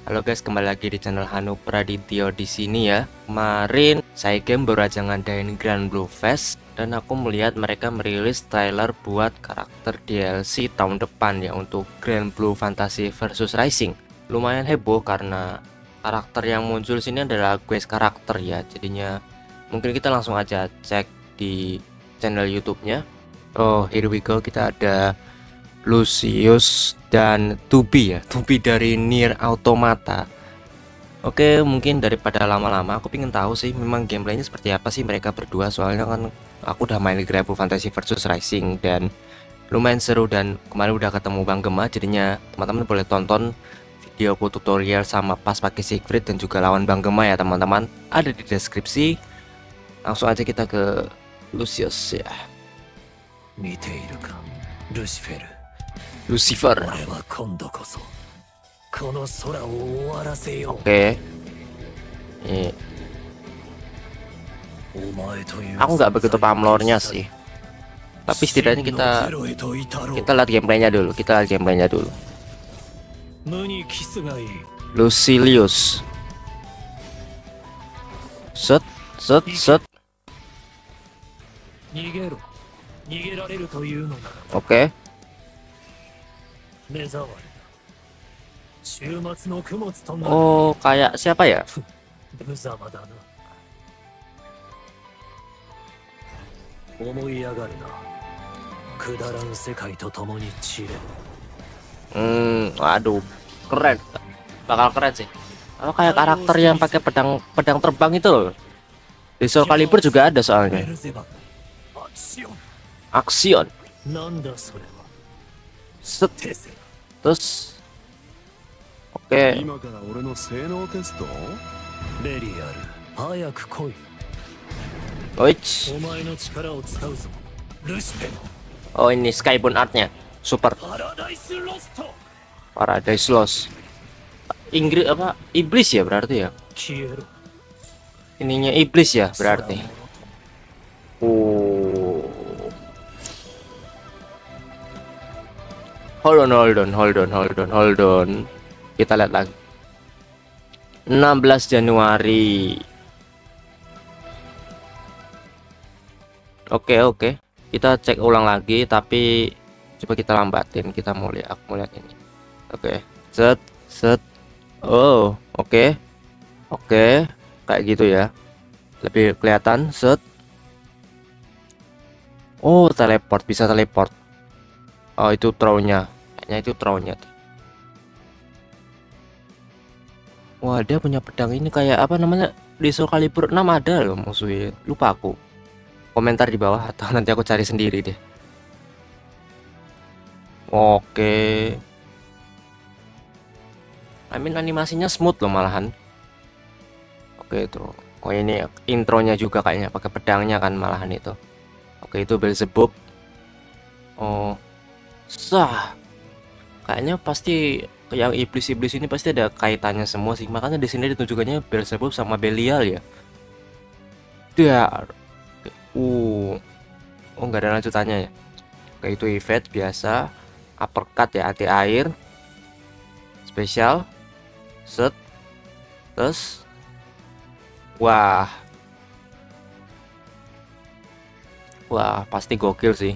Halo guys, kembali lagi di channel Hanu Pradityo di sini ya. Kemarin saya game baru aja ngadain Grand Blue Fest dan aku melihat mereka merilis trailer buat karakter DLC tahun depan ya untuk Grand Blue Fantasy versus Rising. Lumayan heboh karena karakter yang muncul sini adalah quest karakter ya. Jadinya mungkin kita langsung aja cek di channel YouTube-nya. Oh, here we go. Kita ada Lucius dan Tubi ya, Tubi dari Nier Automata. Oke, mungkin daripada lama-lama aku pengen tahu sih memang gameplaynya seperti apa sih mereka berdua. Soalnya kan aku udah main Grand Blue Fantasy versus Rising dan lumayan seru, dan kemarin udah ketemu Bang Gema. Jadinya teman-teman boleh tonton videoku tutorial sama pas pakai Siegfried dan juga lawan Bang Gema ya teman-teman, ada di deskripsi. Langsung aja kita ke Lucius ya. Lucifer. Oke. Aku nggak begitu paham lore-nya sih. Tapi setidaknya kita lihat gameplaynya dulu. Lucilius. Set. Oke. Oh, kayak siapa ya? Waduh, keren. Bakal keren sih. Kalau kayak karakter yang pakai pedang terbang itu loh. Di Soul Calibur juga ada soalnya. Action. Set. Terus oke. Oich. Oh, ini Skybound artnya super Paradise Lost. Inggris apa? Iblis ya berarti ya. Ininya iblis ya berarti. Oh. Hold on. Kita lihat lagi. 16 Januari. Oke. Kita cek ulang lagi, tapi coba kita lambatin. Aku mau lihat ini. Oke. Set. Oh, oke. Kayak gitu ya. Lebih kelihatan. Set. Oh, bisa teleport. Oh, itu throw-nya. Kayaknya itu throw-nya. Wah, dia punya pedang ini kayak apa namanya? Di Soul Calibur 6 ada loh musuhnya. Lupa aku. Komentar di bawah atau nanti aku cari sendiri deh. Oke. Animasinya smooth loh malahan. Oke, itu. Oh, ini intronya juga kayaknya pakai pedangnya kan malahan itu. Oke, itu Beelzebub. Oh. Sah. Kayaknya pasti yang iblis-iblis ini pasti ada kaitannya semua sih. Makanya di sini ditunjukkannya Beelzebub sama Belial ya. Dar. Oh, nggak ada lanjutannya ya. Kayak itu event biasa, uppercut ya, anti air, spesial, set, terus, wah, pasti gokil sih.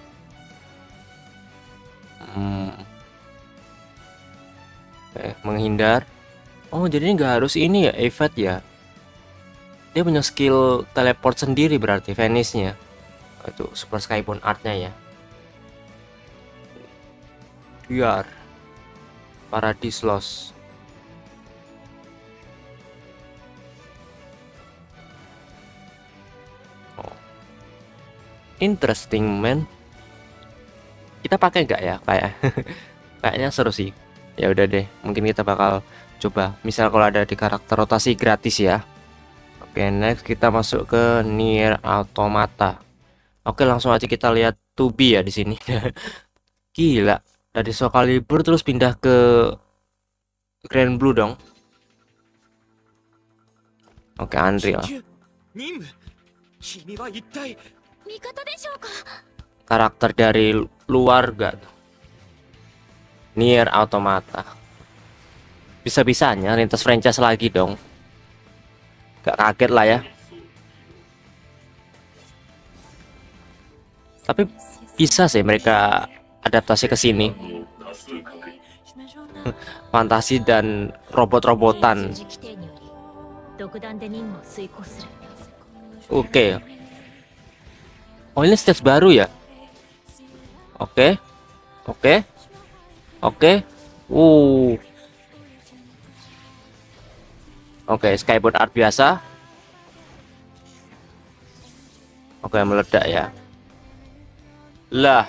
Menghindar. Oh, jadi nggak harus ini ya, event ya. Dia punya skill teleport sendiri berarti Venice-nya. Itu Super Skybound artnya ya. Biar Paradise Lost. Oh. Interesting man. Kita pakai nggak ya kayak kayaknya seru sih. Ya udah deh, mungkin kita bakal coba. Misal kalau ada di karakter rotasi gratis ya. Oke, next kita masuk ke Nier Automata. Oke, langsung aja kita lihat Tubi ya di sini. Gila, dari Soul Calibur terus pindah ke Grand Blue dong. Oke, Unreal. Karakter dari luar gak? Nier Automata. Bisa-bisanya lintas franchise lagi dong. Gak kaget lah ya. Tapi bisa sih mereka adaptasi ke sini. Fantasi dan robot-robotan. Oke. Oh, ini stage baru ya? Oke. Oke. Oke. Oke, skyboard art biasa. Oke, meledak ya. Lah.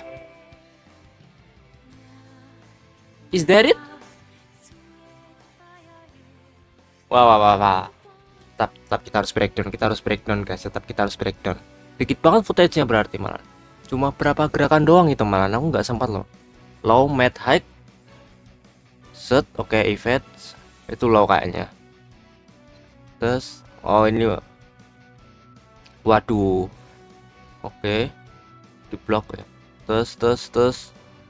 Is that it? Wah, wah, wah, wah. Tetap kita harus breakdown, guys. Tetap kita harus breakdown. Dikit banget footage-nya berarti malah. Cuma berapa gerakan doang itu malah. Aku nggak sempat loh. Low, mid, high. Set, oke, event. Itu low kayaknya. Terus, oh ini. Waduh. Oke. Di blok ya. Terus.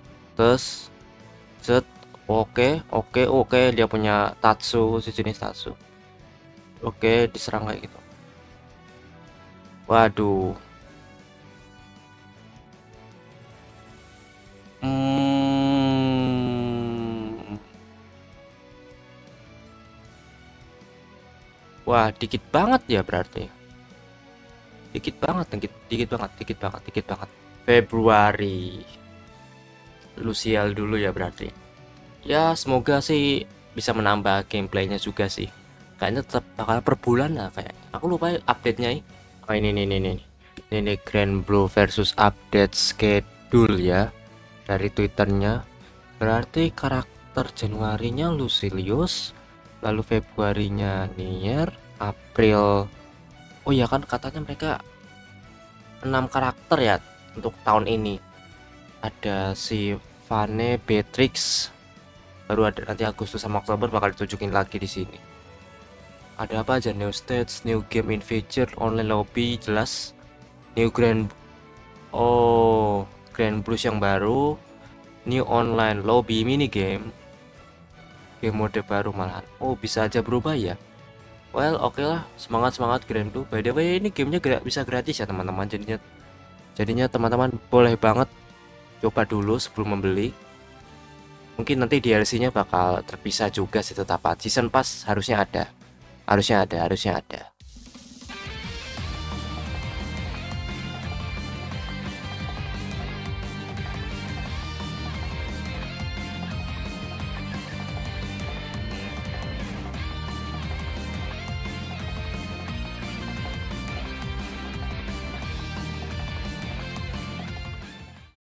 Set. Oke, dia punya Tatsu, sejenis Tatsu. Oke, diserang kayak gitu. Waduh. Wah, dikit banget ya berarti. Dikit banget. Februari. Lucial dulu ya berarti. Ya, semoga sih bisa menambah gameplaynya juga sih. Kayaknya tetap bakal per bulan lah kayak. Aku lupa update-nya ini. Oh, ini Grand Blue versus update schedule ya dari Twitternya. Berarti karakter Januarinya Lucilius, lalu Februarinya Nier, April. Oh ya kan katanya mereka 6 karakter ya untuk tahun ini. Ada si Vane, Beatrix. Baru ada nanti Agustus sama Oktober bakal ditunjukin lagi di sini. Ada apa aja? New stage, new game in feature, online lobby, jelas. New Grand Blues yang baru, new online lobby mini game mode baru malahan. Oh, bisa aja berubah ya. Well, oke lah, semangat Grand Blue. By the way, ini gamenya bisa gratis ya teman-teman. Jadinya teman-teman boleh banget coba dulu sebelum membeli. Mungkin nanti DLC-nya bakal terpisah juga sih, tetap season pass harusnya ada.